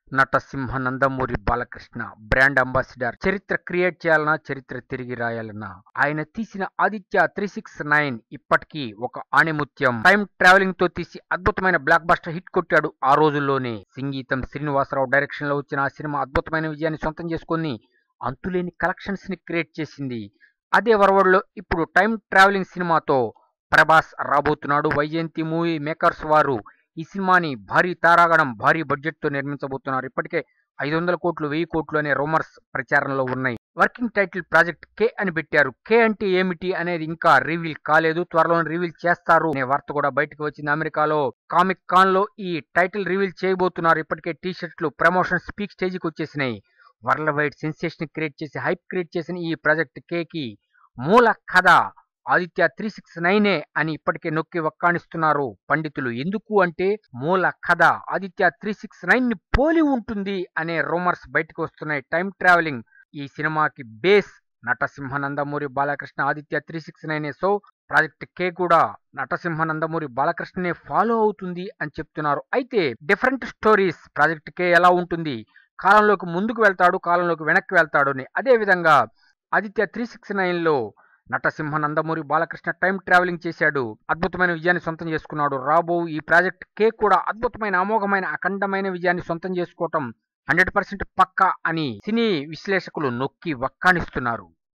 నటసింహ Nandamuri Balakrishna brand ambassador. చరిత్ర create చేయాలన్నా, చరిత్ర తిరిగి రాయాలన్నా ఆయన తీసిన ఆదిత్య 369 ఇప్పటికీ ఒక ఆణిముత్యం. టైం ట్రావెలింగ్ తో తీసి అద్భుతమైన బ్లాక్ బస్టర్ హిట్ కొట్టాడు ఆ రోజుల్లోనే. సంగీతం శ్రీనివాసరావు డైరెక్షన్ లో వచ్చిన ఆ సినిమా అద్భుతమైన విజయాన్ని సొంతం చేసుకొని అంతులేని కలెక్షన్స్ ని క్రియేట్ చేసింది. అదే వరవడిలో ఇప్పుడు టైం ట్రావెలింగ్ సినిమాతో ప్రభాస్ రాబోతున్నాడు. వైజయంతి మూవీ మేకర్స్ వారు ఈ సినిమాని భారీ తారాగణం, భారీ బడ్జెట్ తో నిర్మించబోతున్నారు. ఇప్పటికే 500 కోట్లు, 1000 కోట్లు అనే రూమర్స్ ప్రచారంలో ఉన్నాయి. వర్కింగ్ టైటిల్ ప్రాజెక్ట్ కే అని పెట్టారు. కే అంటే ఏమిటి అనేది ఇంకా రివీల్ కాలేదు. త్వరలో రివీల్ చేస్తారు అనే వార్త కూడా బయటకు వచ్చింది. అమెరికాలో కామిక్ కాన్ లో ఈ టైటిల్ రివీల్ చేయబోతున్నారు. ఇప్పటికే టీ షర్ట్లు ప్రమోషన్ స్పీక్ స్టేజ్కి వచ్చేసినాయి. వరల్డ్ వైడ్ సెన్సేషన్ క్రియేట్ చేసి హైప్ క్రియేట్ చేసిన ఈ ప్రాజెక్ట్ కే కి మూల కథ ఆదిత్య 369 అని ఇప్పటికే నొక్కి వక్కాణిస్తున్నారు పండితులు. ఎందుకు అంటే మూల కథ ఆదిత్య 369 ని పోలి ఉంటుంది అనే రూమర్స్ బయటకు వస్తున్నాయి. టైం ట్రావెలింగ్ ఈ సినిమాకి base Natasimha Nandamuri Balakrishna Aditya 369. So project K కూడా నటసింహ నందమూరి బాలకృష్ణనే ఫాలో అవుతుంది అని చెప్తున్నారు. అయితే డిఫరెంట్ స్టోరీస్ ప్రాజెక్ట్ కే ఎలా ఉంటుంది, కాలంలోకి ముందుకు వెళ్తాడు, కాలంలోకి వెనక్కి వెళ్తాడు అని. అదే విధంగా ఆదిత్య 369 లో నటసింహ నందమూరి బాలకృష్ణ టైం ట్రావెలింగ్ చేశాడు, అద్భుతమైన విజయాన్ని సొంతం చేసుకున్నాడు. రాబో ఈ ప్రాజెక్ట్ కే కూడా అద్భుతమైన, అమోఘమైన, అఖండమైన విజయాన్ని సొంతం చేసుకోవటం 100% పక్కా అని సినీ విశ్లేషకులు నొక్కి వక్కాణిస్తున్నారు.